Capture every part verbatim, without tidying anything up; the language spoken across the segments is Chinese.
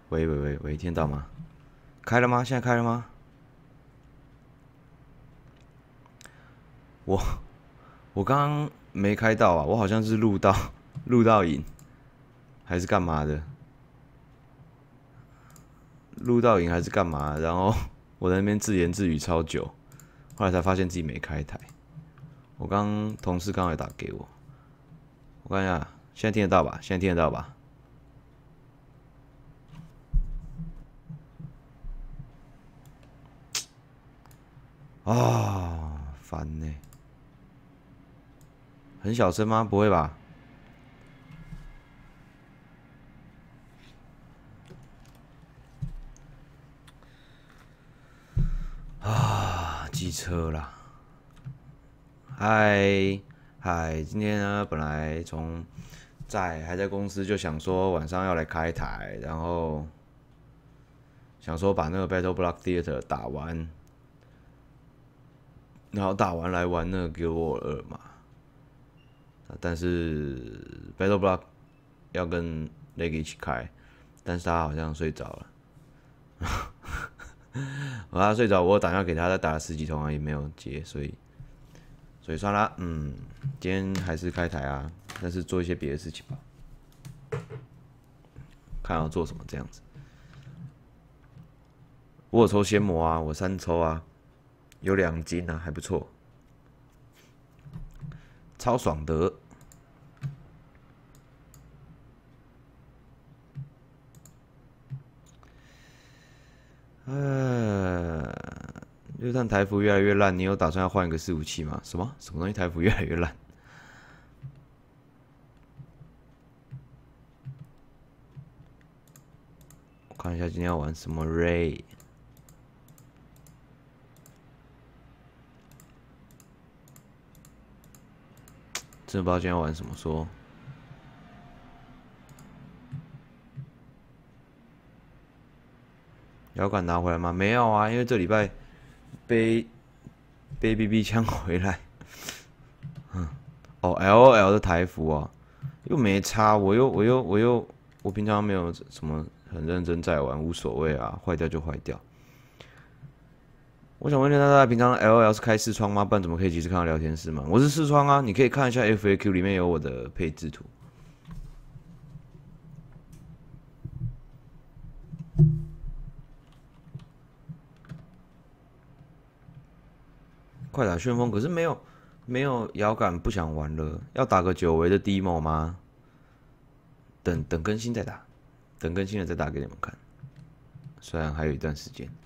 喂喂喂喂，听到吗？开了吗？现在开了吗？我我刚刚没开到啊，我好像是录到录到影，还是干嘛的？录到影还是干嘛？然后我在那边自言自语超久，后来才发现自己没开台。我刚同事刚好也打给我，我看一下，现在听得到吧？现在听得到吧？啊，烦呢、欸很小声吗？不会吧？啊，机车啦！嗨嗨，今天呢，本来从在还在公司就想说晚上要来开台，然后想说把那个 Battle Block Theater 打完，然后打完来玩那个 Guild War 二嘛。但是 Battle Block 要跟 Leg 一起开，但是他好像睡着了。我他睡着，我打电话给他，他打了十几通啊，也没有接，所以所以算了，嗯，今天还是开台啊，但是做一些别的事情吧，看要做什么这样子。我有抽仙魔啊，我三抽啊，有两斤啊，还不错，超爽的。呃，就算台服越来越烂，你有打算要换一个伺服器吗？什么什么东西台服越来越烂？我看一下今天要玩什么 Ray。真的不知道今天要玩什么说。摇杆拿回来吗？没有啊，因为这礼拜背背 B B 枪回来。嗯，哦，L O L 的台服啊，又没差，我又我又我又我平常没有什么很认真在玩，无所谓啊，坏掉就坏掉。我想问一下大家，平常 L O L 是开视窗吗？不然怎么可以及时看到聊天室吗？我是视窗啊，你可以看一下 F A Q 里面有我的配置图。快打旋风，可是没有没有摇杆，不想玩了。要打个久违的 demo 吗？等等更新再打，等更新了再打给你们看。虽然还有一段时间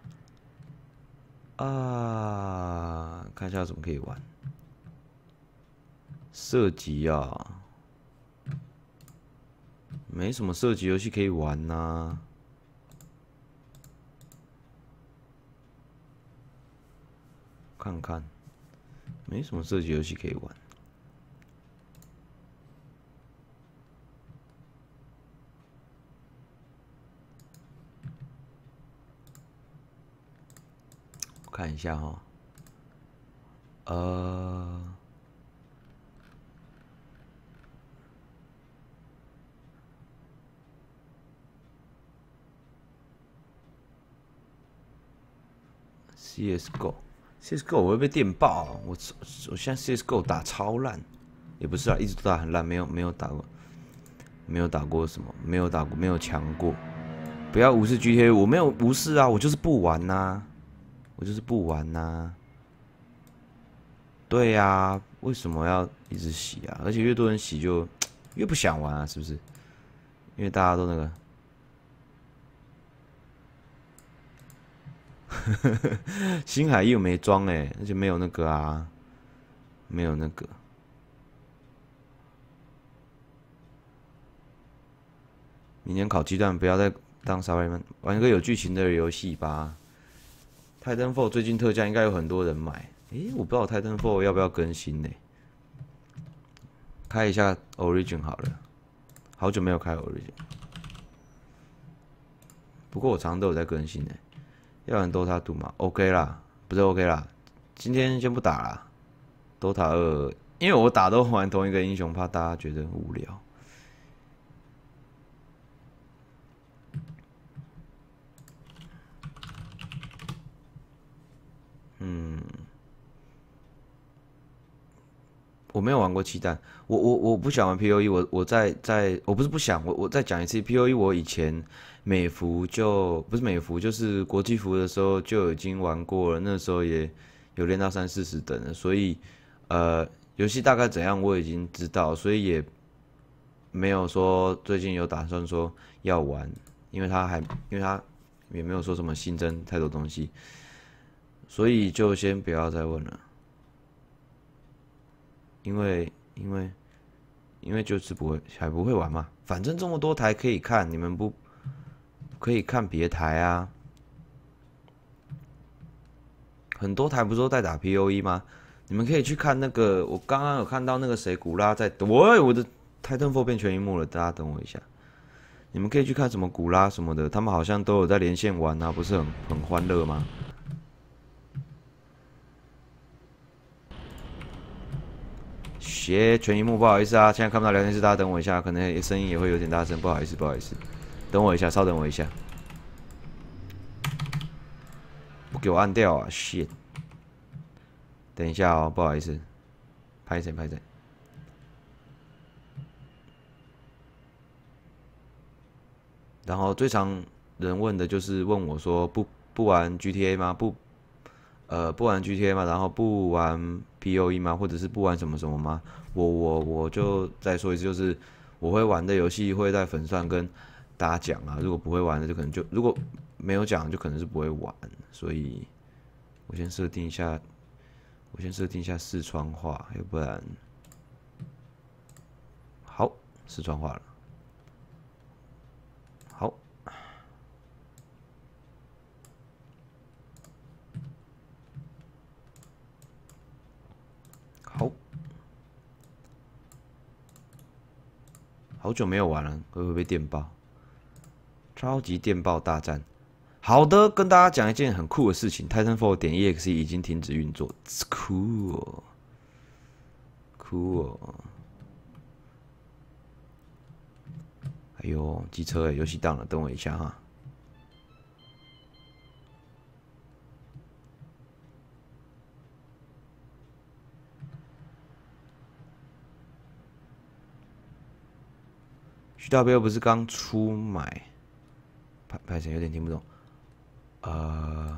啊，看一下有什么可以玩。射击啊，没什么射击游戏可以玩呐、啊。看看，没什么射击游戏可以玩。我看一下哈、哦，呃，C S G O。C S G O 我会被电爆、啊，我我现在 C S G O 打超烂，也不是啊，一直都打很烂，没有没有打过，没有打过什么，没有打过，没有强过。不要无视 G T A， 我没有无视啊，我就是不玩呐、啊，我就是不玩呐、啊。对呀、啊，为什么要一直洗啊？而且越多人洗就越不想玩啊，是不是？因为大家都那个，星海又没装哎，而且没有那个啊，没有那个。明年烤鸡蛋，不要再当沙威们，玩一个有剧情的游戏吧。泰坦 Four 最近特价应该有很多人买，诶，我不知道泰坦 Four 要不要更新呢？开一下 Origin 好了，好久没有开 Origin。不过我常常都有在更新呢，要玩 Dota 二嘛 ？OK 啦，不是 OK 啦，今天先不打啦。Dota 二，因为我打都玩同一个英雄，怕大家觉得无聊。 我没有玩过气弹，我我我不想玩 P O E，我我在在我不是不想，我我再讲一次 P O E，我以前美服就不是美服，就是国际服的时候就已经玩过了，那时候也有练到三四十等了，所以呃游戏大概怎样我已经知道，所以也没有说最近有打算说要玩，因为他还因为他也没有说什么新增太多东西，所以就先不要再问了。因为因为因为就是不会还不会玩嘛，反正这么多台可以看，你们不可以看别台啊？很多台不是都在打 P O E 吗？你们可以去看那个，我刚刚有看到那个谁古拉在，喂，我的 Titanfall 变全荧幕了，大家等我一下。你们可以去看什么古拉什么的，他们好像都有在连线玩啊，不是很很欢乐吗？斜全荧幕，不好意思啊，现在看不到聊天室，大家等我一下，可能声音也会有点大声，不好意思，不好意思，等我一下，稍等我一下，不给我按掉啊 ，shit， 等一下哦，不好意思，拍谁拍谁。然后最常人问的就是问我说不不玩 G T A 吗？不，呃，不玩 G T A 吗？然后不玩 P O E 吗？或者是不玩什么什么吗？我我我就再说一次，就是我会玩的游戏会在粉钻跟大家讲啊。如果不会玩的，就可能就如果没有讲，就可能是不会玩。所以我先设定一下，我先设定一下视窗化，要不然好视窗化了。好，好，好久没有玩了，会不会被电爆？超级电爆大战。好的，跟大家讲一件很酷的事情 ，Titanfall 点 E X E 已经停止运作 ，It's cool，cool。Cool。哎呦，机车哎，游戏档了，等我一下哈。徐大彪不是刚出买，拍拍成有点听不懂。呃，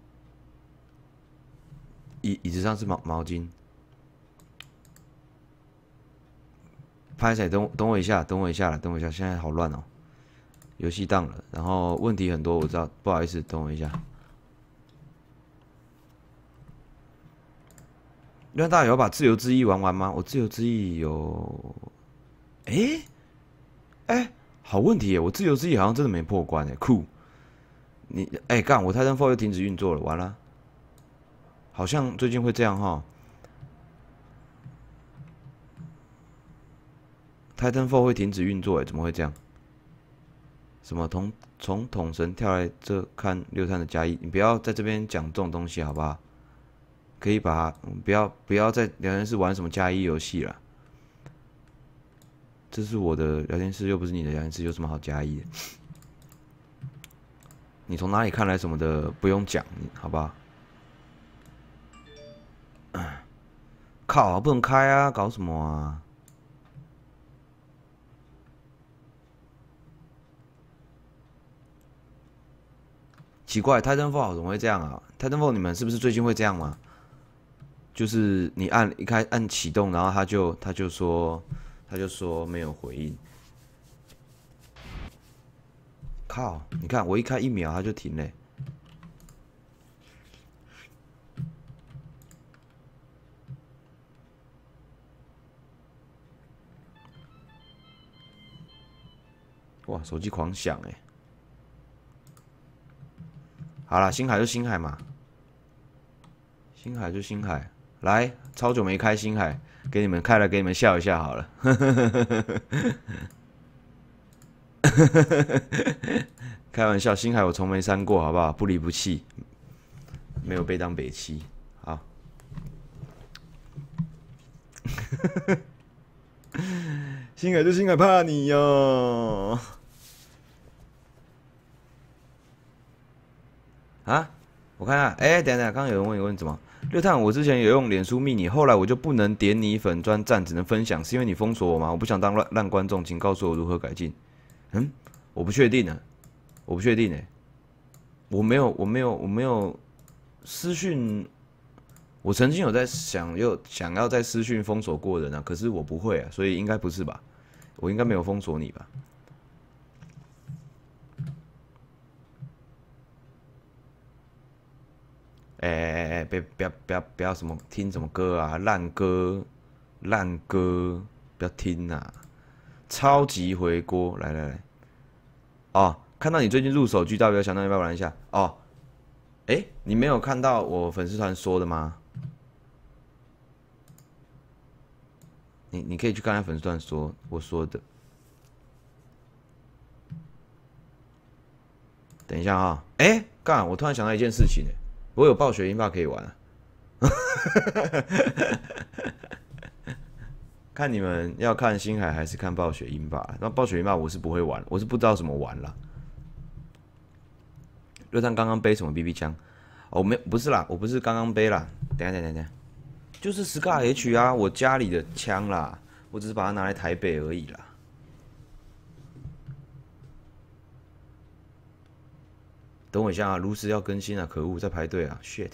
椅椅子上是毛毛巾。拍谁？等等我一下，等我一下了，等我一下，现在好乱哦，游戏档了，然后问题很多，我知道，不好意思，等我一下。那大家有把自由之翼玩完吗？我自由之翼有，哎、欸、哎、欸，好问题耶！我自由之翼好像真的没破关哎，酷。你哎干、欸，我 Titanfall 又停止运作了，完了。好像最近会这样哈。Titanfall 会停止运作哎，怎么会这样？什么从从统神跳来这看六探的加一？你不要在这边讲这种东西好不好？可以把不要不要在聊天室玩什么加一游戏了。这是我的聊天室，又不是你的聊天室，有什么好加一的？你从哪里看来什么的，不用讲，好不好？靠，不能开啊！搞什么啊？奇怪 ，Titanfall 怎么会这样啊 ？Titanfall 你们是不是最近会这样吗？就是你按一开按启动，然后他就他就说他就说没有回应。靠！你看我一开一秒它就停嘞。哇，手机狂响哎！好啦，星海就星海嘛，星海就星海。来，超久没开星海，给你们开了，给你们笑一下好了。开玩笑，星海我从没删过，好不好？不离不弃，没有被当北七。好，星海就星海，怕你哟、啊！ 我看看，哎、欸，等等，刚刚有人问你问什么？六探，我之前有用脸书密你，后来我就不能点你粉专赞，只能分享，是因为你封锁我吗？我不想当烂烂观众，请告诉我如何改进。嗯，我不确定呢，我不确定呢，我没有，我没有，我没有私讯，我曾经有在想，又想要在私讯封锁过人啊，可是我不会啊，所以应该不是吧？我应该没有封锁你吧？哎哎哎，别不要不要不要什么听什么歌啊，烂歌烂歌，不要听啊！超级回锅，来来来，哦，看到你最近入手 G W， 想到要不要玩一下？哦，哎，你没有看到我粉丝团说的吗？你你可以去看下粉丝团说我说的。等一下啊，哎，干！我突然想到一件事情，哎，我有暴雪音霸可以玩啊。看你们要看星海还是看暴雪音霸？那暴雪音霸我是不会玩，我是不知道怎么玩啦。热探刚刚背什么 B B 枪？哦，没，不是啦，我不是刚刚背啦。等一下，等一下，等一下，就是 Scar H 啊，我家里的枪啦，我只是把它拿来台北而已啦。等我一下啊，炉石要更新啊，可恶，在排队啊 ，shit。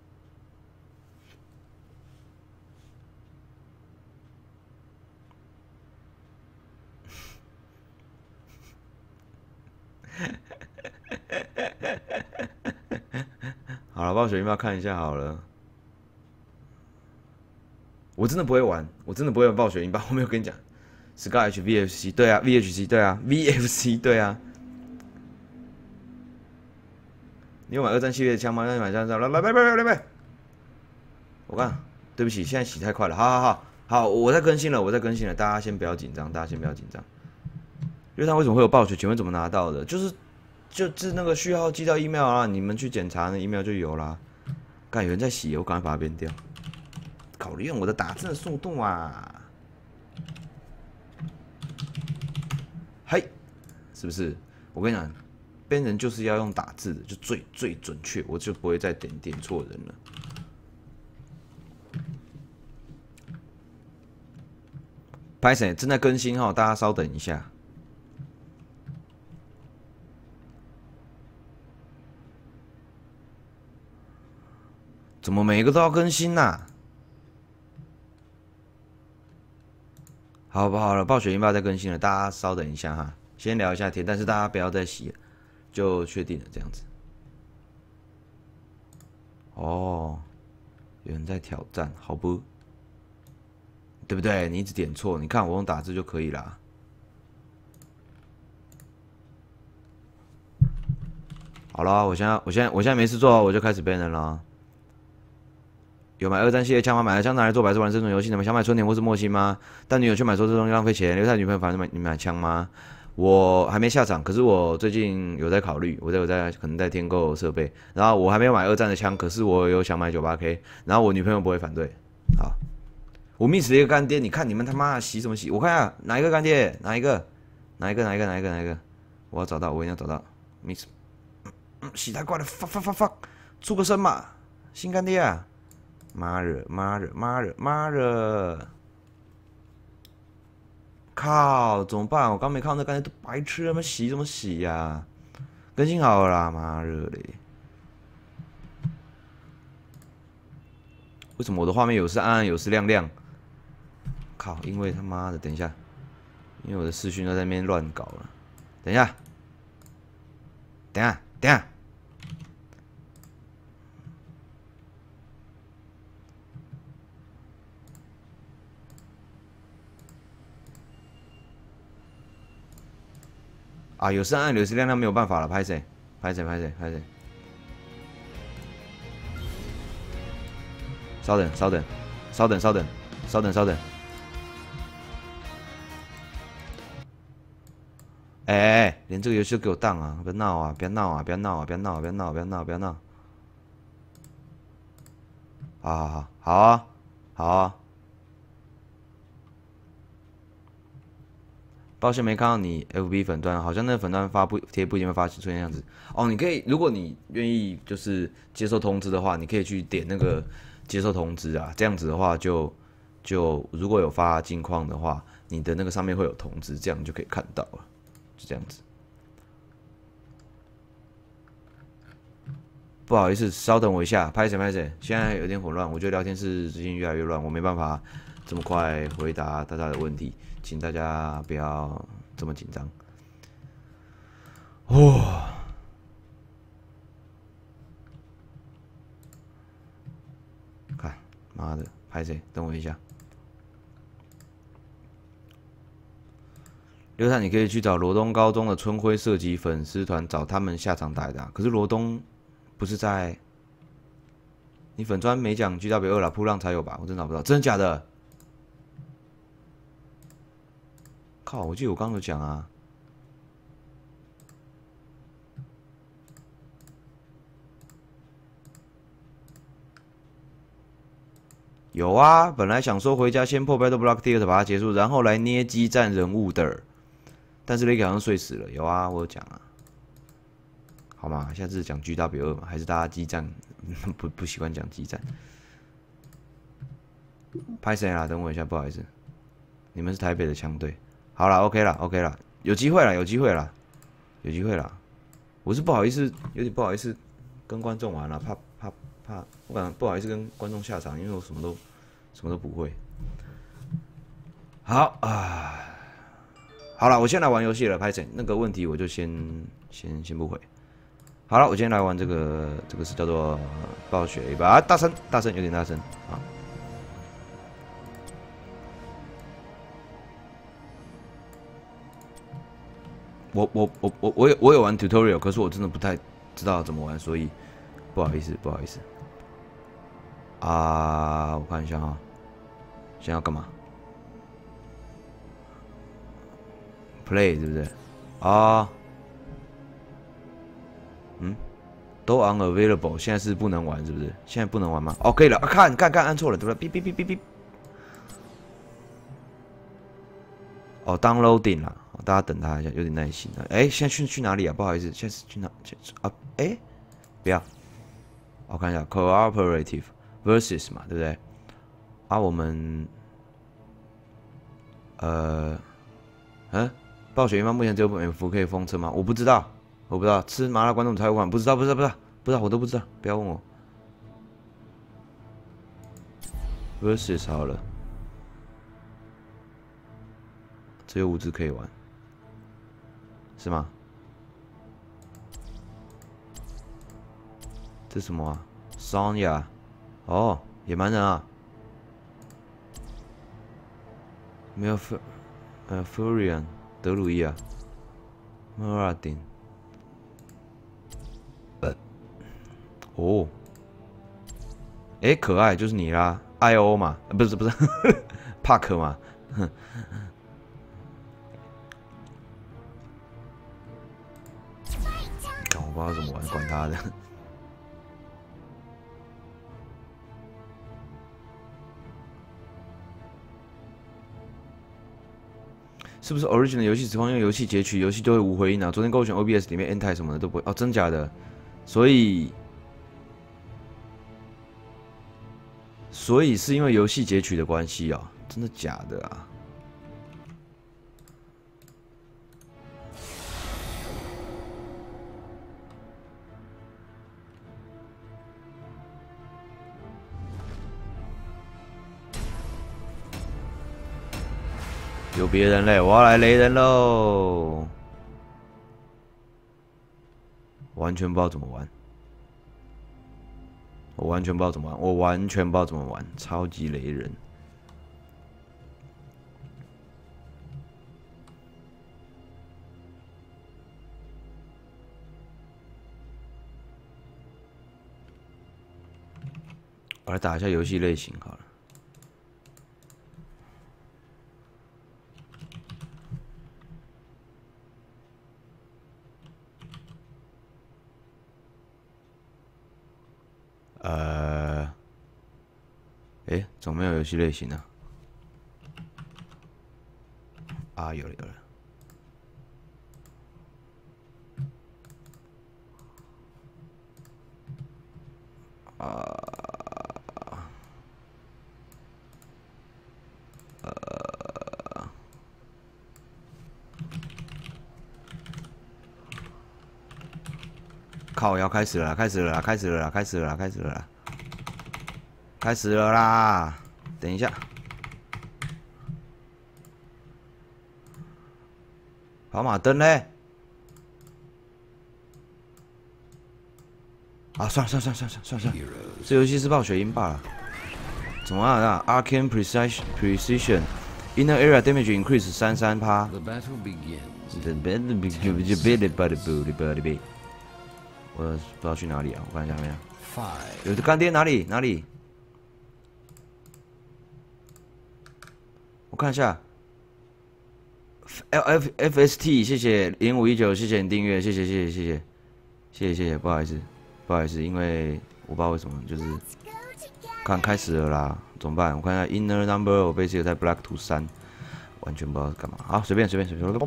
好了，暴雪音霸看一下好了。我真的不会玩，我真的不会玩暴雪音霸，我没有跟你讲。Scar H V F C 对啊 ，V H C 对啊 ，V F C 对啊。你有买二战系列的枪吗？那你买枪，来来来来来来来，我看，对不起，现在洗太快了，好好好好，我在更新了，我在更新了，大家先不要紧张，大家先不要紧张。因为他为什么会有暴雪？请问怎么拿到的？就是就是那个序号寄到 email 啊，你们去检查那 email 就有啦。看有人在洗，我赶快把它编掉。考虑用我的打字速度啊！嘿，是不是？我跟你讲，编人就是要用打字的，就最最准确，我就不会再点点错人了。拍谁正在更新哈，大家稍等一下。怎么每一个都要更新呐、啊？好不好了，暴雪音霸在更新了，大家稍等一下哈，先聊一下天，但是大家不要再洗了，就确定了这样子。哦，有人在挑战，好不？对不对？你一直点错，你看我用打字就可以啦。好了，我现在我现在我现在没事做，我就开始背人了。有买二战系列枪吗？买了枪拿来做白色玩生存游戏的吗？想买春田或是莫辛吗？但女友却买说这东西浪费钱，留下女朋友反正买你买枪吗？我还没下场，可是我最近有在考虑，我在有在可能在添购设备，然后我还没有买二战的枪，可是我有想买 九八 K， 然后我女朋友不会反对。好，我 miss 了一个干爹，你看你们他妈洗什么洗？我看下哪一个干爹，哪一个，哪一个哪一个哪一个哪一个，我要找到，我一定要找到 miss，嗯，洗太快了，fuck fuck fuck fuck，出个声嘛，新干爹啊！妈的妈的妈的妈的！靠，怎么办？我刚没看到那干爹都白痴，他妈洗怎么洗呀、啊？更新好了啦，妈的嘞！为什么我的画面有时暗暗有时亮亮？靠，因为他妈的，等一下，因为我的视讯都在那边乱搞了。等一下，等一下，等一下。啊，有时暗暗有时亮亮，没有办法了，拍谁？拍谁？拍谁？拍谁？稍等，稍等，稍等，稍等，稍等，稍等。哎哎哎，连这个游戏都给我当啊！不要闹啊！不要闹啊！不要闹啊！不要闹！不要闹！不要闹！不要闹！好好好，好啊，好啊。 抱歉没看到你 F B 粉端，好像那个粉端发布贴不一定会发出现这样子。哦，你可以，如果你愿意就是接受通知的话，你可以去点那个接受通知啊，这样子的话就就如果有发近况的话，你的那个上面会有通知，这样你就可以看到了，就这样子。不好意思，稍等我一下，拍谁拍谁，现在有点混乱，我觉得聊天室最近越来越乱，我没办法这么快回答大家的问题，请大家不要这么紧张。哦，看，妈的，拍谁？等我一下。刘坦，你可以去找罗东高中的春晖射击粉丝团，找他们下场打一打。可是罗东不是在你粉专没讲 G W 二啦，扑浪才有吧？我真找不到，真的假的？靠！我记得我刚刚有讲啊。有啊，本来想说回家先破 Battle Block Theater 把它结束，然后来捏激战人物的，但是 Ricky 好像睡死了。有啊，我有讲啊。好嘛，下次讲 G W 二嘛，还是大家激战不不习惯讲激战。拍谁啦？等我一下，不好意思，你们是台北的枪队。好啦 OK 啦 OK 啦，有机会啦，有机会啦，有机会啦。我是不好意思，有点不好意思跟观众玩啦，怕怕怕，我感不好意思跟观众下场，因为我什么都什么都不会。好啊，好了，我先来玩游戏了，拍谁？那个问题我就先先先不回。好了，我今天来玩这个，这个是叫做暴雪一把啊，大声大声，有点大声啊。我我我我我有我有玩 tutorial， 可是我真的不太知道怎么玩，所以不好意思不好意思。啊，我看一下哈，现在要干嘛 ？Play 是不是？啊，嗯，都 unavailable， 现在是不能玩是不是？现在不能玩吗？哦，可以了，啊、看看看，按错了，对不对？哔哔哔哔哔。哦 ，downloading 啦，大家等他一下，有点耐心啊。哎，现在去去哪里啊？不好意思，现在是去哪？啊，哎，不要，我看一下 cooperative versus 嘛，对不对？啊，我们，呃，嗯，暴雪一方目前只有美服可以封车吗？我不知道，我不知道，吃麻辣观众才有管，不知道，不知道，不知道，不知道，我都不知道，不要问我。versus 好了。只有五只可以玩，是吗？这是什么啊 ？Sonya， 哦，野蛮人啊。没有 F， 呃 Furion， 德鲁伊啊 ，Muradin， 呃，哦，哎、欸，可爱就是你啦 ，I O 嘛，不是不是，帕克嘛，哼。我不知道怎么玩，管他的。是不是 original 游戏只放用游戏截取，游戏就会无回音啊？昨天勾选 O B S 里面 N 台什么的都不会哦，真假的？所以，所以是因为游戏截取的关系啊？真的假的啊？有别人嘞，我要来雷人喽！完全不知道怎么玩，我完全不知道怎么玩，我完全不知道怎么玩，超级雷人。我来打一下游戏类型好了。呃，哎、欸，怎么没有游戏类型呢？啊，有了有了， 靠，要开始了啦，开始了啦，开始了啦，开始了啦，开始了啦，开始了啦！等一下，跑马灯嘞？啊，算了算了算了算了算了算了，这游戏是暴雪赢罢了。怎么啊 ？Arcane Precision Precision Inner Area Damage Increase 三三趴。我不知道去哪里啊？我看一下没有。有的干爹哪里哪里？我看一下。L F F S T， 谢谢零五一九，谢谢你订阅，谢谢谢谢谢谢谢谢谢谢，不好意思不好意思，因为我不知道为什么就是。看开始了啦，怎么办？我看一下 Inner Number， 我被这个在 Black 图三，完全不知道是干嘛。好，随便随便随便。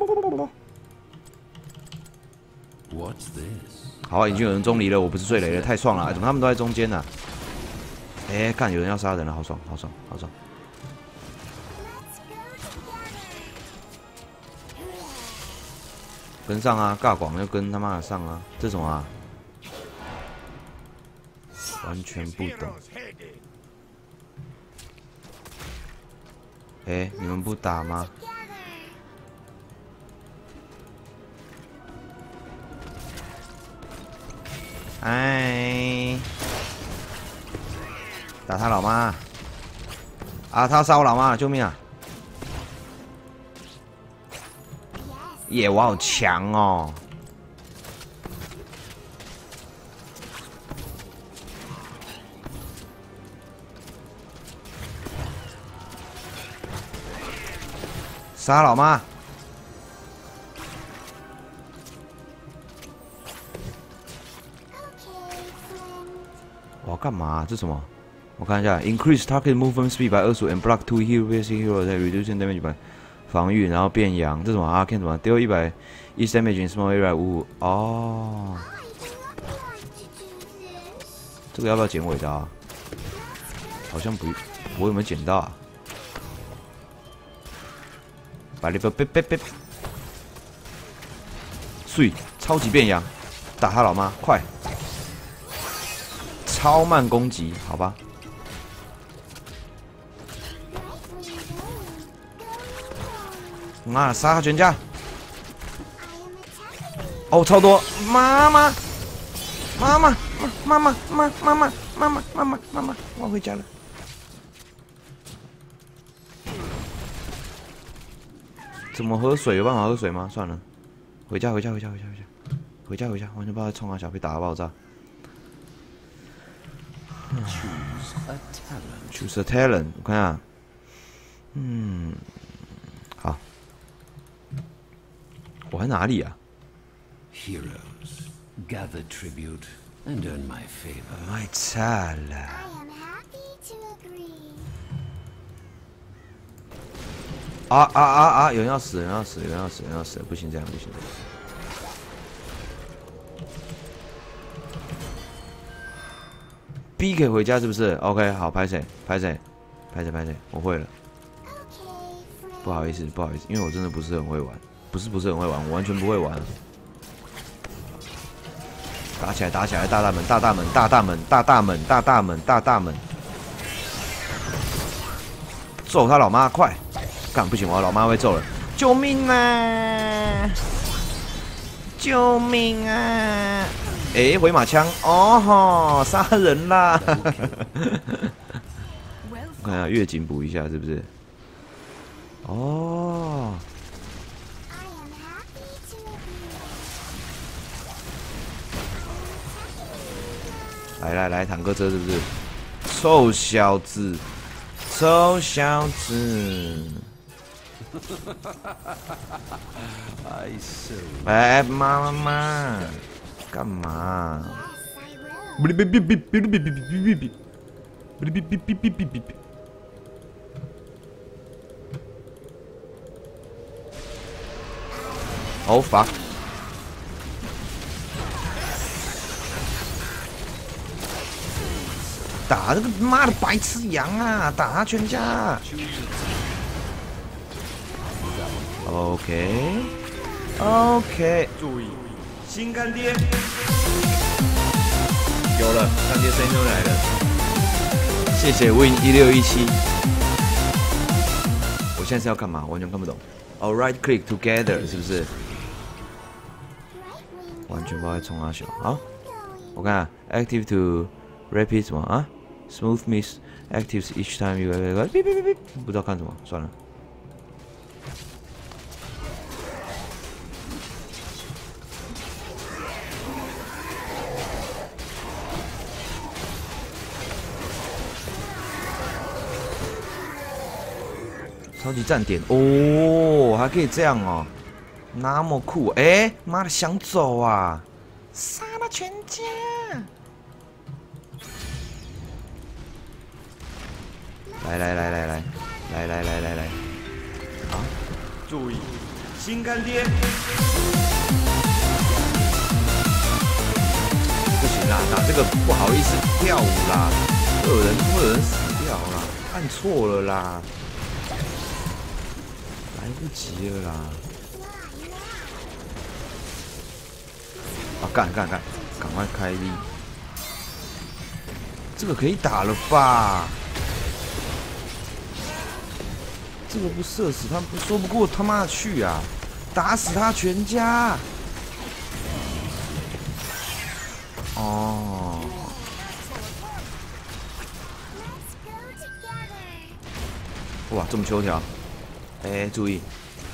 好，已经有人中离了，我不是最雷了，太爽了！怎么他们都在中间呢、啊？哎、欸，看有人要杀人了，好爽好爽好爽！跟上啊，尬广要跟他妈的上啊！这种啊。完全不懂。哎、欸，你们不打吗？哎，打他老妈！啊，他杀我老妈！救命啊！耶，我好强哦！杀老妈！我要干嘛、啊？这什么？我看一下 ，increase target movement speed by 二十五 and block two hero basic hero that reducing damage by 防御，然后变阳。这什么 ？Arcane 什么？丢一百 each damage in small area 五哦。这个要不要剪尾刀啊？好像不，我有没有剪到啊？把那个别别别，碎，超级变阳，打他老妈，快！超慢攻击，好吧。妈，杀他全家！哦，超多！妈妈，妈妈，妈妈，妈妈，妈妈，妈妈，妈妈，妈妈，我回家了。怎么喝水？有办法喝水吗？算了，回家，回家，回家，回家，回家，回家，回家，完全不知道冲啊小被打到爆炸。Choose a talent， 我看下，嗯，好，我在哪里啊 ？Heroes gather tribute and earn my favor. My talent. 啊啊啊啊！有人要死，有人要死，有人要死，有人要死！不行，这样不行。B 可以回家是不是 ？OK， 好，拍谁？拍谁？拍谁？拍谁？我会了。不好意思，不好意思，因为我真的不是很会玩，不是不是很会玩，我完全不会玩。打起来，打起来！大大门，大大门，大大门，大大门，大大门，大大门！揍他老妈，快！干不行，我老妈会揍了！救命啊！救命啊！哎、欸，回马枪！哦吼，杀人啦！我看一下，月警补一下是不是？哦。来来来，坦克车是不是？臭小子，臭小子！哎，妈妈妈，干嘛？哔哩哔哔哔哔哩哔哔哔哔哔哔，哔哩哔哔哔哔哔哔哔。Oh fuck！ 打这个妈的白痴羊啊！打他全家。OK，OK， 注意，新干爹。 有了，上街声音都来了。谢谢 Win 一六一七。我现在是要干嘛？完全看不懂。哦、oh, ，right click together 是不是？完全不知道在冲哪小。好，我看、啊、active to repeat 什么啊 ？Smooth miss actives each time you 不知道看什么，算了。超级站点哦，还可以这样哦，那么酷！哎、欸，妈的，想走啊！杀了全家！来来来来来来来来来来！啊！注意，新干爹！不行啦，打这个不好意思跳舞啦，会有人会有人死掉啦，按错了啦。来不及了啦！啊，干干干，赶快开力！这个可以打了吧？这个不射死他，不说不过他妈的去啊！打死他全家！哦。哇，这么秋条！哎、欸，注意！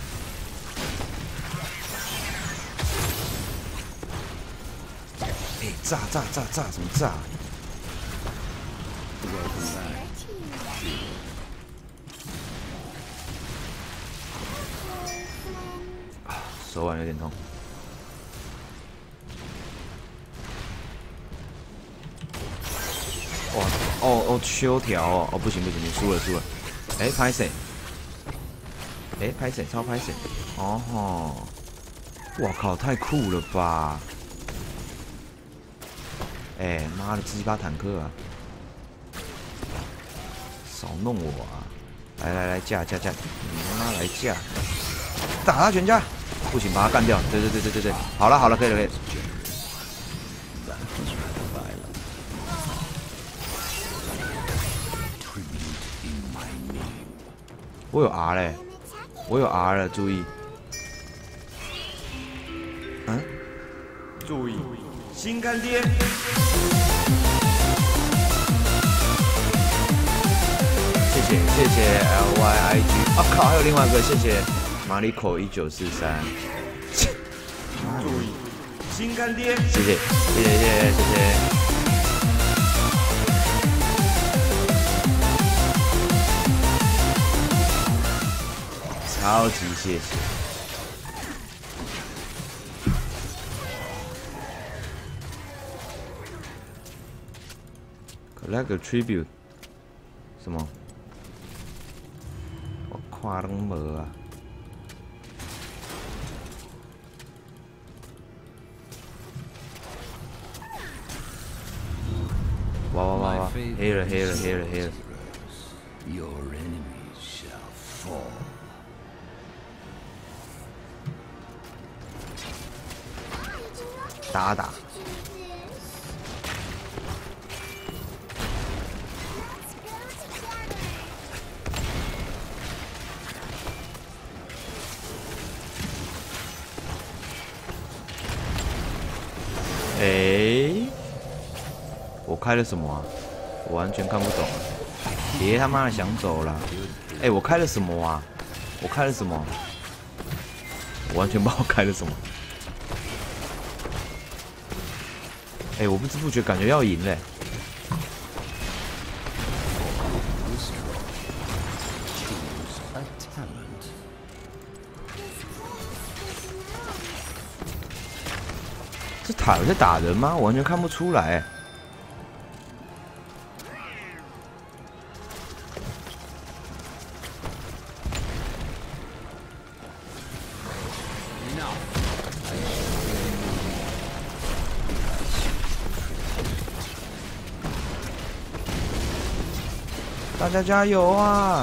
哎、欸，炸炸炸炸，什么炸？啊，手腕有点痛。哇，哦哦，秋条哦，哦不行不行，你输了输了。哎、欸，拍谁？哎、欸，拍谁？超拍谁？哦吼！哇靠，太酷了吧！哎、欸，妈的，鸡巴坦克啊！少弄我啊！来来来，架架架！你他妈来架！打他全家！不行，把他干掉！对对对对对对！好了好了，可以了可以了。我有 R 嘞，我有 R 了，注意。嗯，注意，新干爹。谢谢谢谢 L Y I G， 啊靠，还有另外一个，谢谢马里口一九四三。注意，新干爹。谢谢谢谢谢谢谢谢。超级谢谢。Collect a tribute， 什么？我看拢无啊。哇哇哇哇！黑了黑了黑了黑了！ Your enemies shall fall. 打打！哎、欸，我开了什么啊？我完全看不懂啊！别他妈的想走了！哎、欸，我开了什么啊？我开了什么？我完全不知道我开了什么。 哎、欸，我不知不觉感觉要赢嘞！这塔有在打人吗？我完全看不出来。大家加油啊！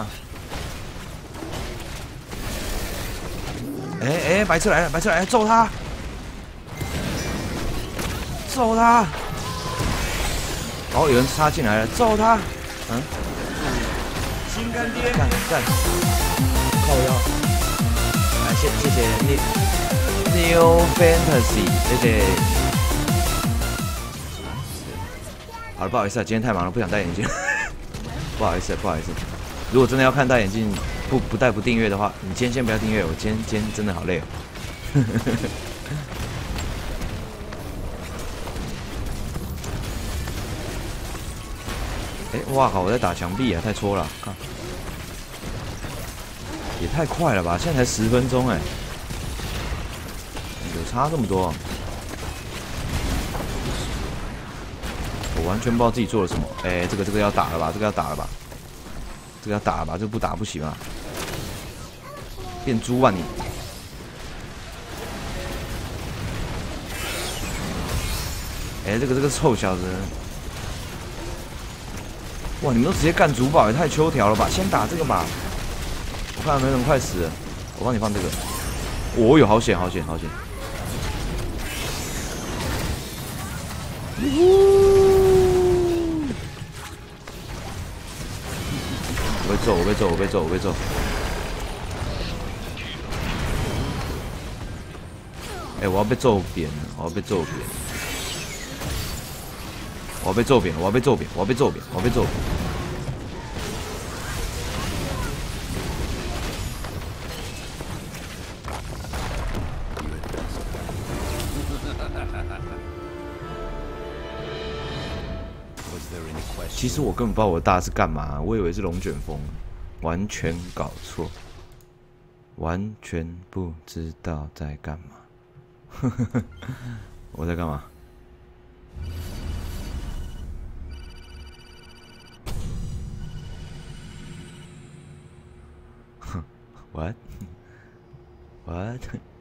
哎、欸、哎、欸，白痴来了，白痴来了，揍他！揍他！ 哦，有人插进来了，揍他！嗯，心干爹，干干，靠腰。来，谢谢谢 New Fantasy， 谢谢。好了，不好意思啊，今天太忙了，不想戴眼镜。不好意思，不好意思。如果真的要看戴眼镜，不不戴不订阅的话，你今天先不要订阅，我今天今天真的好累哦。哎、欸，哇靠！我在打墙壁啊，太戳了，看，也太快了吧！现在才十分钟哎，有差这么多、啊？我完全不知道自己做了什么。哎、欸，这个这个要打了吧？这个要打了吧？这个要打了吧？这个不打不行啊！变猪啊你！哎、欸，这个这个臭小子！哇，你们都直接干主堡，也太秋条了吧！先打这个吧，我看有没有人快死了。我帮你放这个。哦哟，好险，好险，好险！我被揍，我被揍，我被揍，我被揍！哎、欸，我要被揍扁了，我要被揍扁！我要被揍扁，我要被揍扁，我要被揍扁，我要被揍扁！其实我根本不知道我的大是干嘛，我以为是龙卷风，完全搞错，完全不知道在干嘛。我在干嘛？What? What?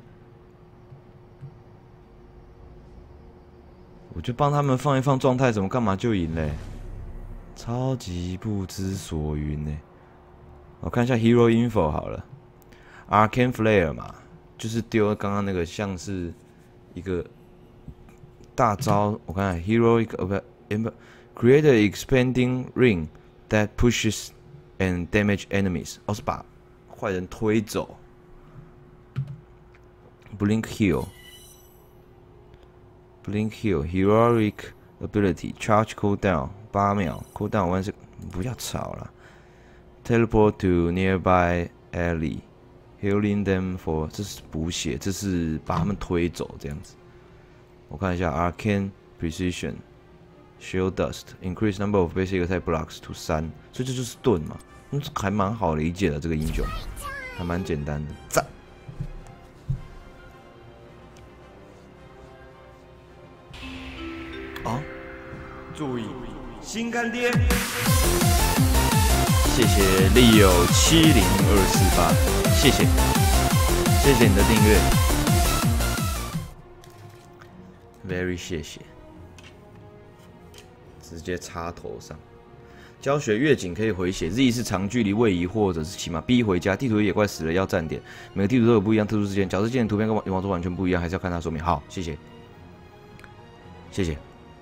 我就帮他们放一放状态，怎么干嘛就赢嘞？超级不知所云呢。我看一下 Hero Info 好了 ，Arcane Flare 嘛，就是丢刚刚那个像是一个大招。我看 Heroic 呃不 ，Create an expanding ring that pushes and damage enemies。哦，是把坏人推走。Blink Heal。Blink Heal Heroic Ability Charge Cooldown 八秒 Cooldown 万是不要吵了 Teleport to nearby ally Healing them for 这是补血，这是把他们推走这样子。我看一下 Arcane Precision Shield Dust Increase number of basic attack blocks to 三，所以这就是盾嘛，嗯，还蛮好理解的这个英雄，还蛮简单的，赞。哦，注意，新干爹，谢谢 Leo 七零二四八，谢谢，谢谢你的订阅 ，very 谢谢，直接插头上。教学越紧可以回血 ，Z 是长距离位移或者是骑马 ，B 回家。地图野怪死了要站点，每个地图都有不一样特殊事件。角色键的图片跟网络完全不一样，还是要看它说明。好，谢谢，谢谢。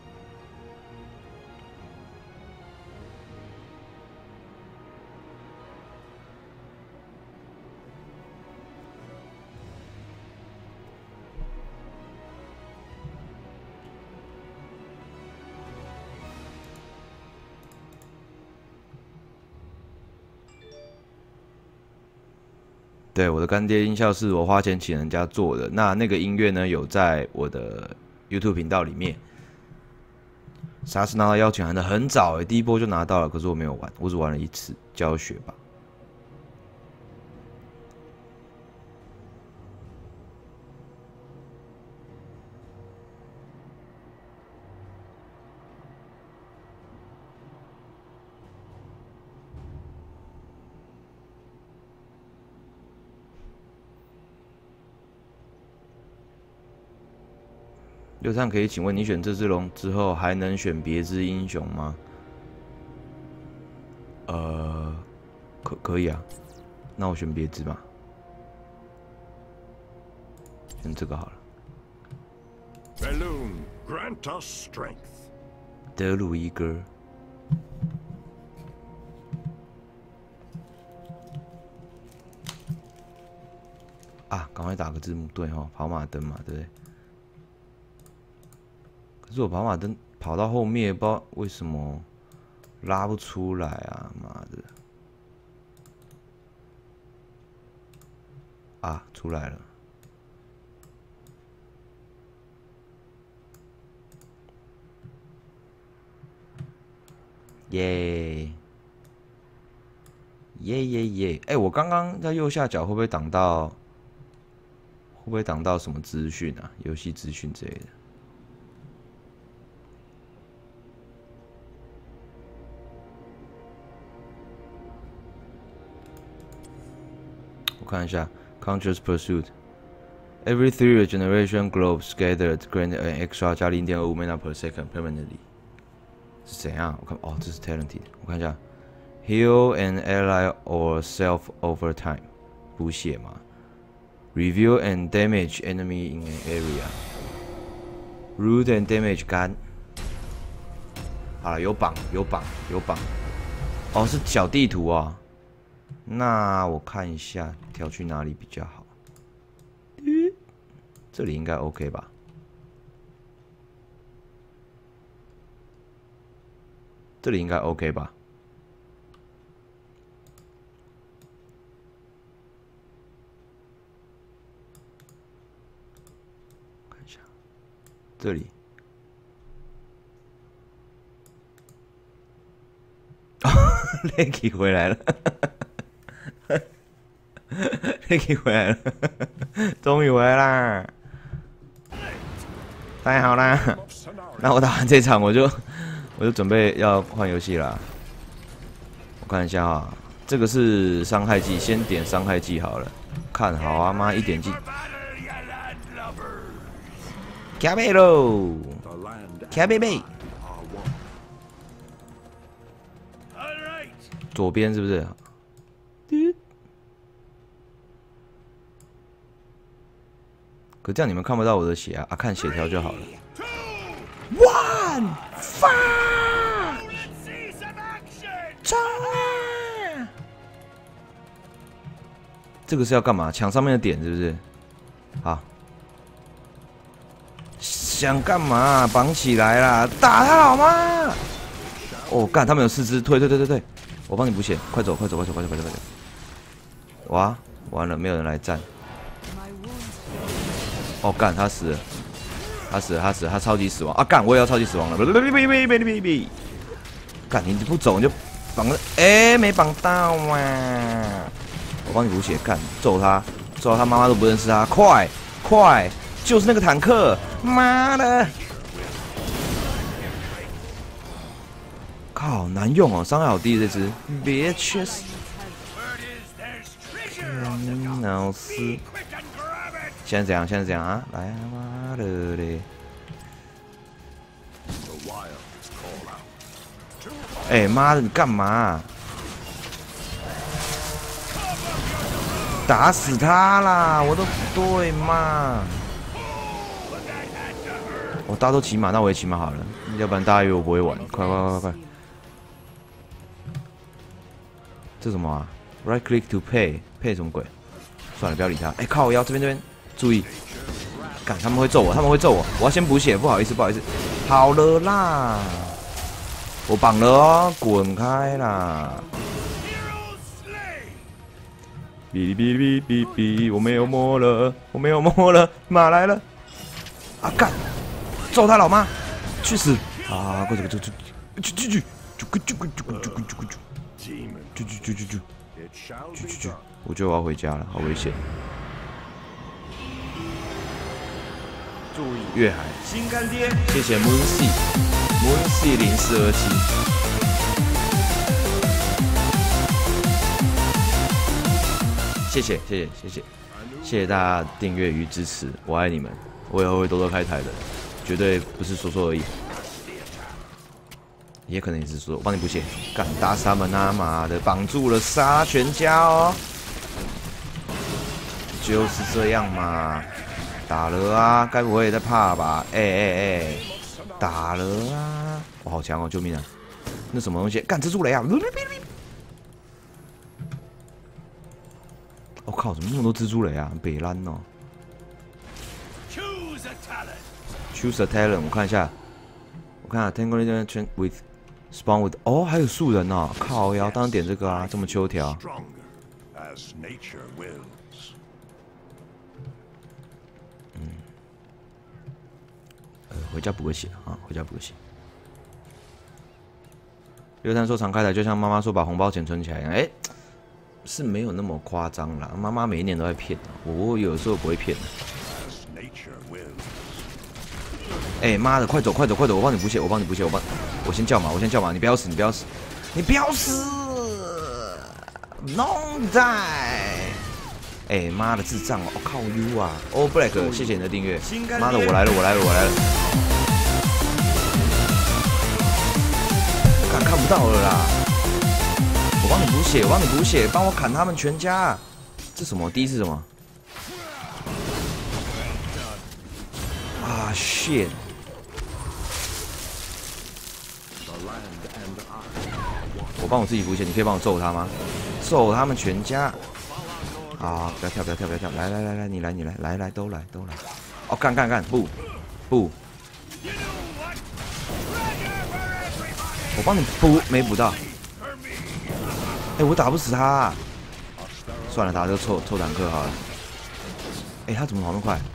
对，我的干爹音效是我花钱请人家做的。那那个音乐呢，有在我的 YouTube 频道里面。啥时拿到邀请函的？很早哎，第一波就拿到了，可是我没有玩，我只玩了一次教学吧。六探可以请问你选这只龙之后还能选别只英雄吗？呃，可可以啊，那我选别只吧，选这个好了。 Balloon, grant us strength. 德鲁伊哥。啊，赶快打个字幕，对哦，跑马灯嘛，对不对？可是我跑马灯跑到后面，不知道为什么拉不出来啊！妈的！啊，出来了！耶！耶耶耶！哎，我刚刚在右下角会不会挡到？会不会挡到什么资讯啊？游戏资讯之类的？我看一下 ，Conscious Pursuit。Every three generation globes scattered grant an extra 加零点二五 mana per second permanently。是怎样？我看哦，这是 talented。我看一下 ，Heal an ally or self over time， 补血嘛。Review and damage enemy in an area。Root and damage 干。好了，有绑，有绑，有绑。哦，是小地图啊。那我看一下，调去哪里比较好？这里应该 OK 吧？这里应该 OK 吧？看一下，这里。Lucky 回来了。Lucky 回来了，终于回来啦！太好啦！那我打完这场，我就我就准备要换游戏啦。我看一下啊，这个是伤害技，先点伤害技好了。看好啊，妈一点技，卡贝喽，卡贝贝，左边是不是？可这样你们看不到我的血啊！啊，看血条就好了。One fire， 冲啊！这个是要干嘛？抢上面的点是不是？好，想干嘛？绑起来啦！打他好吗？哦，干，他们有四只，退退退退退！我帮你补血，快走快走快走快走快走快走！哇，完了，没有人来站。哦，干，他死了，他死了，他死了，他超级死亡啊！干，我也要超级死亡了！干，你不走你就绑了，哎、欸，没绑到嘛！我帮你补血，干，揍他，揍到他妈妈都不认识他，快快，就是那个坦克，妈的！靠，难用哦，伤害好低这只，别缺死！脑死！现在怎样？现在怎样啊？来他妈的嘞！哎、欸，妈的，你干嘛？打死他啦！我都不对嘛！我、哦、大家都骑马，那我也骑马好了，要不然大家以为我不会玩。快快快快快！这什么啊 ？Right click to pay， pay 什么鬼？算了，不要理他。哎、欸，靠腰这边这边。注意，干，他们会揍我，他们会揍我，我要先补血，不好意思，不好意思，好了啦，我绑了哦，滚开啦！哔哩哔哩哔哔，我没有摸了，我没有摸了，马来了，啊干，揍他老妈，去死！啊，快走快走，去去去去，就就就就就就就就就就就就就就，我觉得我要回家了，好危险。注意月海新干爹，谢谢 Moon C，Moon C 零四二七，谢谢谢谢谢谢谢谢大家订阅与支持，我爱你们，我以后会多多开台的，绝对不是说说而已，也可能也是说，我帮你补血，干打死他们啊妈的，绑住了杀全家哦，就是这样嘛。打了啊，该不会也在怕吧？哎哎哎，打了啊！ 我、哦、好强哦！救命啊！那什么东西？干蜘蛛雷啊！我、哦、靠！怎么那么多蜘蛛雷啊？北烂哦 Choose a talent. ！Choose a talent， 我看一下，我看下 Tangle Train with spawn with， 哦，还有树人哦！靠腰，当然点这个啊，这么秋条。 As nature wills. 嗯，呃，回家补个血啊，回家补个血。六三说常开台，就像妈妈说把红包钱存起来一样，哎、欸，是没有那么夸张啦。妈妈每一年都在骗我，我有时候不会骗的。哎、欸，妈的，快走快走快走！我帮你补血，我帮你补血，我帮，我先叫马，我先叫马，你不要死，你不要死，你不要死！ 弄在，哎妈的智障哦！我、哦、靠 U 啊 ！Oh Black， 谢谢你的订阅。妈的，我来了，我来了，我来了！我看看不到了啦！我帮你补血，我帮你补血，帮我砍他们全家。这什么？第一次什么？啊 shit！ 我帮我自己补血，你可以帮我揍他吗？ 揍他们全家！啊！不要跳，不要跳，不要跳！来来来来，你来你来，来来都来都来！哦，干干干！不不！我帮你补，没补到。哎、欸，我打不死他、啊。算了，打这个臭臭坦克好了。哎、欸，他怎么跑那么快？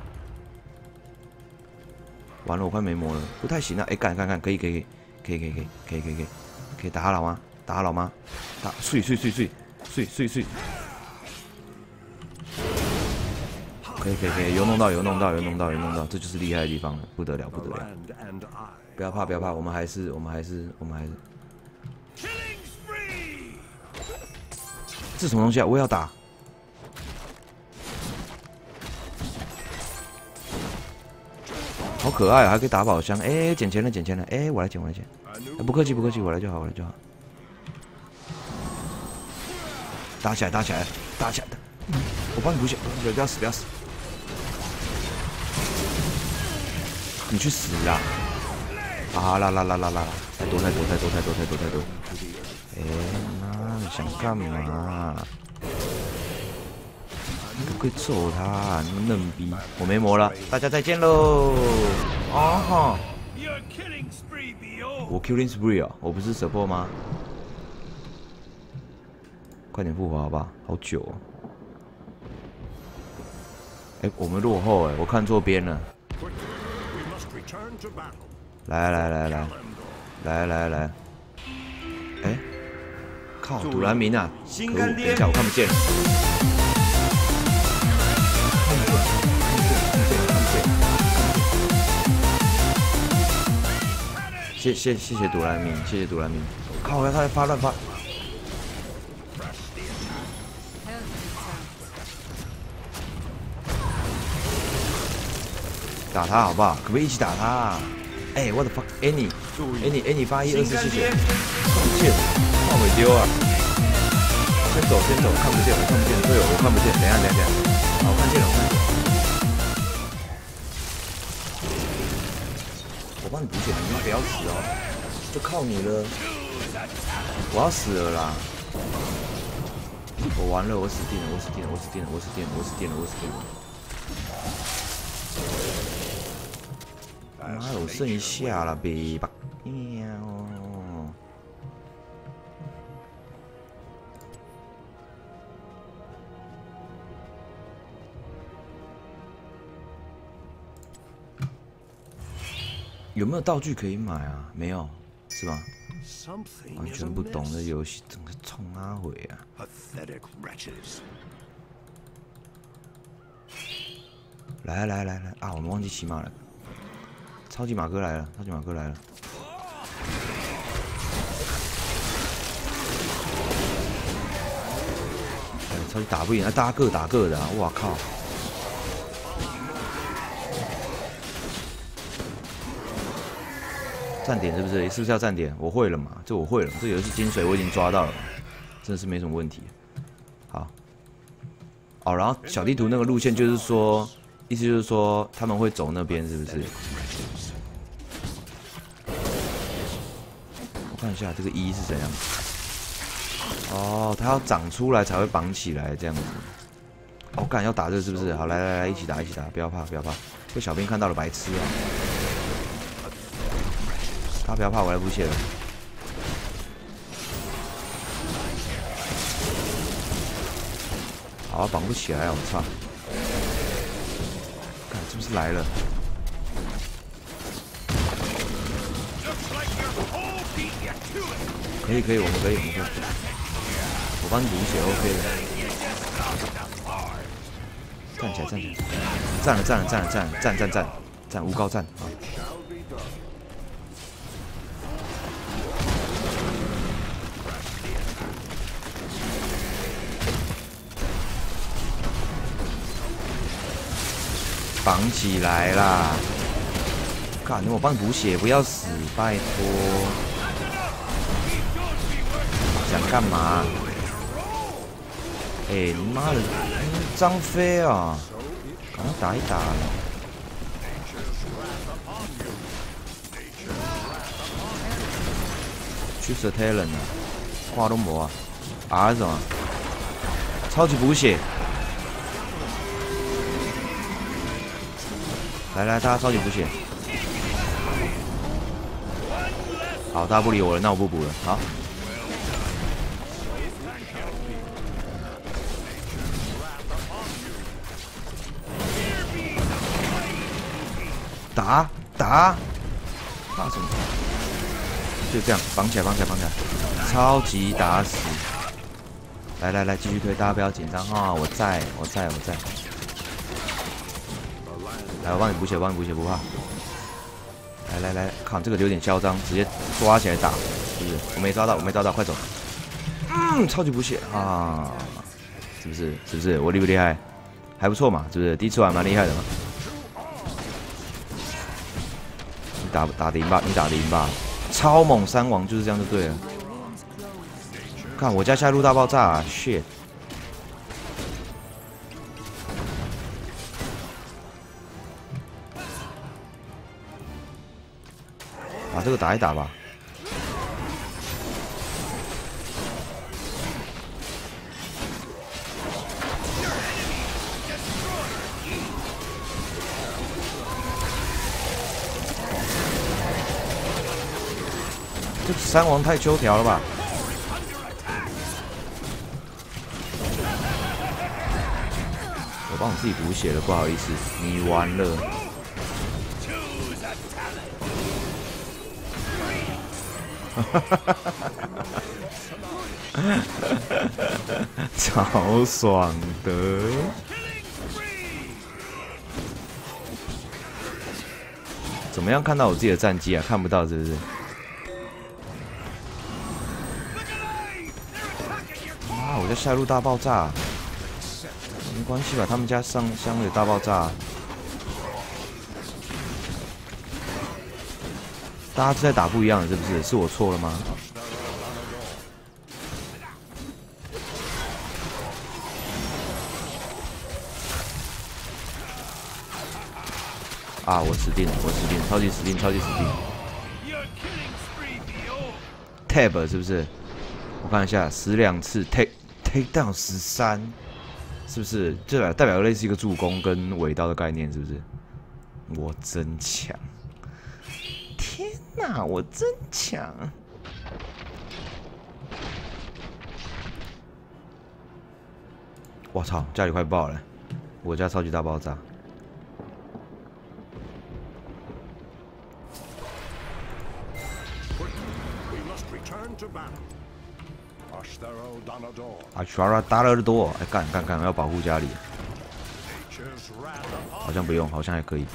完了，我快没魔了，不太行啊！哎、欸，干干干，可以可以可以可以可以可以可以可以可以打他老妈！ 打他老妈，打碎碎碎碎碎碎碎，可以可以可以，有弄到有弄到有弄到有弄到，这就是厉害的地方了，不得了不得了！不要怕不要怕，我们还是我们还是我们还是。这什么东西啊？我也要打！好可爱啊，还可以打宝箱！哎，捡钱了捡钱了！哎，我来捡我来捡！哎，不客气不客气，我来就好我来就好。 打起来，打起来，打起来！我帮你补血，不要死，不要死！你去死啊！啊啦啦啦啦啦！太多太多太多太多太多太多！哎妈，你想干嘛？你可不可以揍他？你们嫩逼！我没魔了，大家再见喽！啊哈！我 killing spree 啊，我不是 support 吗？ 快点复活好不好？好久哦！哎，我们落后哎，我看错边了。来来来来来来来！哎，靠，杜兰明啊！可恶，等一下我看不见了。谢谢谢谢杜兰明，谢谢杜兰明。靠，他在发乱发。 打他好不好？可不可以一起打他、啊？哎、欸，我的 fuck，Annie，Annie，Annie 发一二四，谢谢。看不见，放尾丢啊！先走，先走，看不见，我看不见，队友我看不见。等一下，等一下，好，我看见了，我看见了。我帮你补血，你们不要死哦，就靠你了。我要死了啦！我完了，我死定了，我死定了，我死定了，我死定了，我死定了，我死定了。 妈的，我剩一下了，别吧！喵。有没有道具可以买啊？没有，是吧？完全不懂这游戏，整个冲阿回啊！来来来来啊！我们忘记骑马了。 超级马哥来了！超级马哥来了！哎，超级打不赢，啊，大家各打各的啊！哇靠！站点是不是？是不是要站点？我会了嘛？这我会了，这游戏精髓我已经抓到了，真的是没什么问题。好，哦，然后小地图那个路线就是说，意思就是说他们会走那边，是不是？ 看一下这个一是怎样。哦，它要长出来才会绑起来这样子。我、哦、干要打这个是不是？好，来来来，一起打一起打，不要怕不要怕。被小兵看到了，白痴啊！他不要怕，我来补血了。好，绑不起来啊！我操！看是不是来了？可以可以，我们可以我们可以。我帮你补血 ，OK 的。站起来站起来，站了站了站了站了站站站站，无高站啊！绑起来啦！干，我帮你补血，不要死，拜托！想干嘛？哎、欸，你妈的，张飞啊！赶快打一打了。去死 talent 啊！挂都没啊！R 什么？超级补血！来来，大家超级补血。好，大家不理我了，那我不补了。好。打打，怕什么？就这样，绑起来，绑起来，绑起来，超级打死！来来来，继续推，大家不要紧张哈，我在，我在，我在。来，我帮你补血，我帮你补血，不怕。来来来，靠，这个有点嚣张，直接抓起来打，是不是？我没抓到，我没抓到，快走！嗯，超级补血啊，是不是？是不是？我厉不厉害？还不错嘛，是不是？第一次玩蛮厉害的嘛。你打打得赢吧，你打得赢吧，超猛三王就是这样就对了。看我家下路大爆炸、啊、，shit！ 把这个打一打吧。这三王太秋条了吧！我帮我自己补血了，不好意思，你完了。超爽的！怎么样看到我自己的战绩啊？看不到是不是？啊！我家下路大爆炸，没关系吧？他们家上香也大爆炸。大家是在打不一样的，是不是？是我错了吗？啊！我死定了！我死定了！超级死定！超级死定 ！Tab 是不是？我看一下，死两次 ，take take down 十三，是不是？这代代表类似一个助攻跟尾刀的概念，是不是？我真强！天哪，我真强！我操，家里快爆了！我家超级大爆炸！阿查拉达勒多，哎，干干干，要保护家里。好像不用，好像还可以。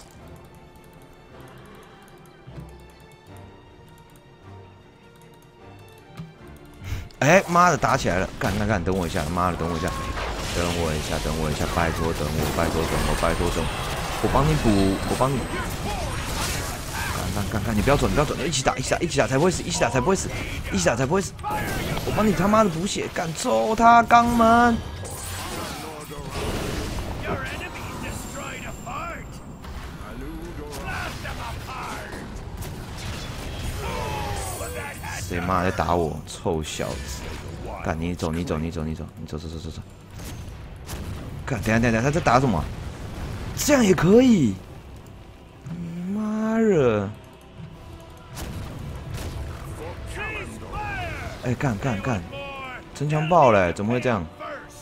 哎，妈的，打起来了！干干干，等我一下，妈的，等我一下，等我一下，等我一下，拜托等我，拜托等我，拜托等我，我帮你补，我帮你。干干干，你不要走，你不要走，一起打，一起打，一起打才不会死，一起打才不会死，一起打才不会死。我帮你他妈的补血，干抽他肛门！ 妈在打我，臭小子！干你走，你走，你走，你走，你走走走走走！干，等下等下，他在打什么？这样也可以？妈的！哎，干干干！真枪爆嘞！怎么会这样？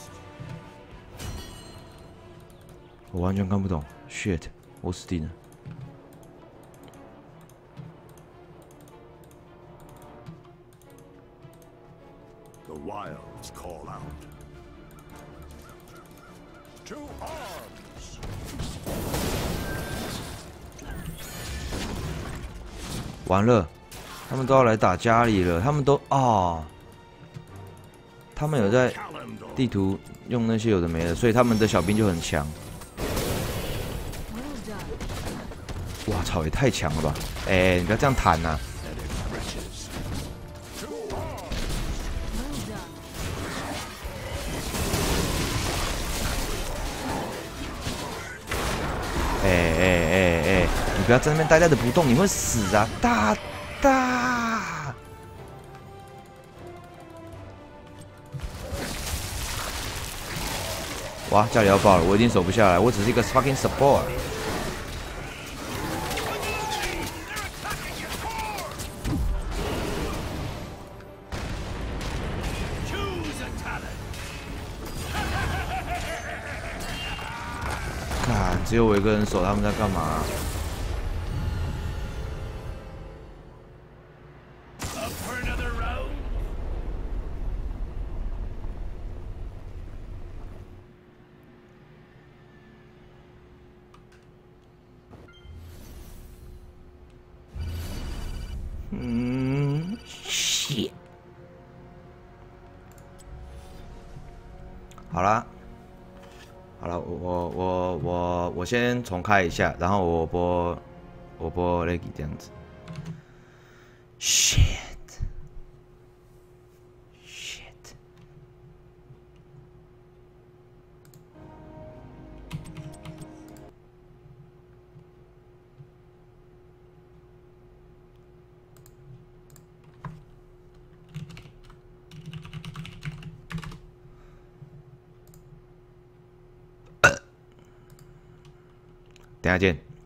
我完全看不懂 ，shit！ 我死定了。 The wilds call out. To arms! 完了，他们都要来打家里了。他们都啊、哦，他们有在地图用那些有的没的，所以他们的小兵就很强。哇操，也太强了吧！哎、欸，你不要这样弹呐、啊！ 哎哎哎哎！你不要在那边呆呆的不动，你会死啊！大大！哇，家里要爆了，我已经守不下来，我只是一个 fucking support。看，只有我一个人守，他们在干嘛？ 嗯 ，shit。好啦，好了，我我我我我先重开一下，然后我播我播 Leggy 这样子。shit shit。等下见。